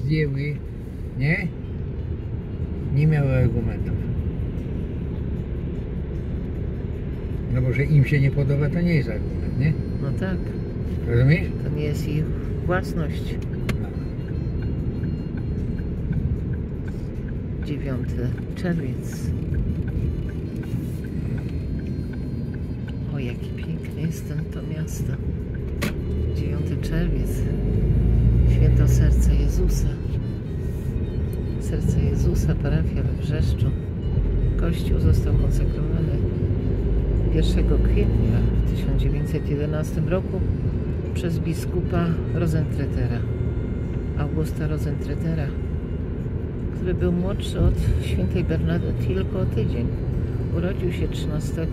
zdjęły, nie? Nie miały argumentów. No bo że im się nie podoba, to nie jest argument, nie? No tak. Rozumiesz? To nie jest ich własność. No. 9 czerwiec. O, jaki piękny jest to miasto. 9 czerwiec. Święto Serca Jezusa. Serce Jezusa, parafia we Wrzeszczu. Kościół został konsekrowany 1 kwietnia w 1911 roku przez biskupa Rosentretera, Augusta Rosentretera, który był młodszy od świętej Bernadety tylko o tydzień. Urodził się 13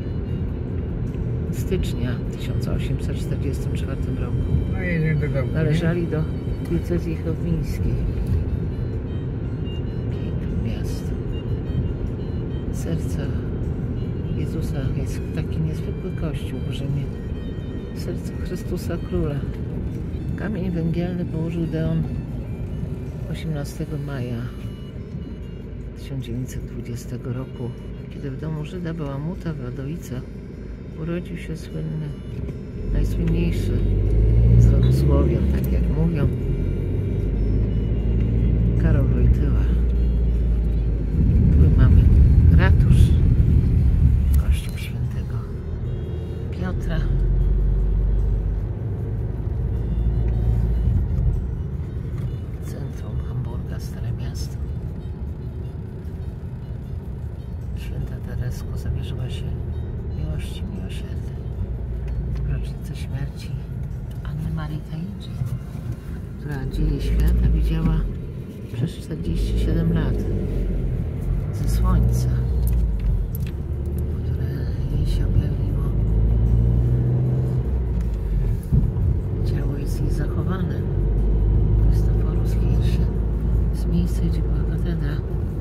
stycznia 1844 roku. No jeden do domu. Należeli do diecezji chełmińskiej. Piękne miasto. Serca Jezusa jest taki niezwykły kościół w Rzymie. Serce Chrystusa Króla. Kamień węgielny położył Deon 18 maja 1920 roku, kiedy w domu Żyda Bałamuta w Wadowice urodził się słynny, najsłynniejszy z rodu Słowian, tak jak mówią, Karol Wojtyła. Tu mamy ratusz, kościół świętego Piotra. Centrum Hamburga, Stare Miasto. Święta Teresko zawierzyła się miłości miłosiernej. Rocznicę śmierci Anny Marii Taidzi, która dzieje świata widziała przez 47 lat ze słońca, które jej się objawiło. Ciało jest jej zachowane w Chrystoforus Kirche, z miejsca, gdzie była katedra.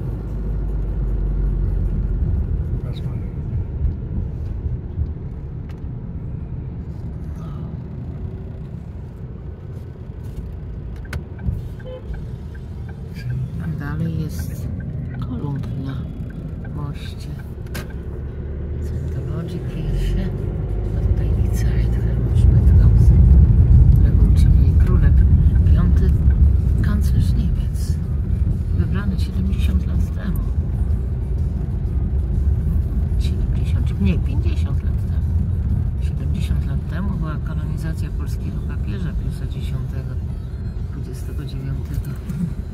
A dalej jest Kolumb na moście. Scientology Kirche, a tutaj die Zeit, Helmut Schmidhausen, którego uczynili królem. 5. kanclerz Niemiec, wybrany 70 lat temu. 70, nie, 50 lat temu. 70 lat temu była kolonizacja polskiego papieża Piusa X, 29.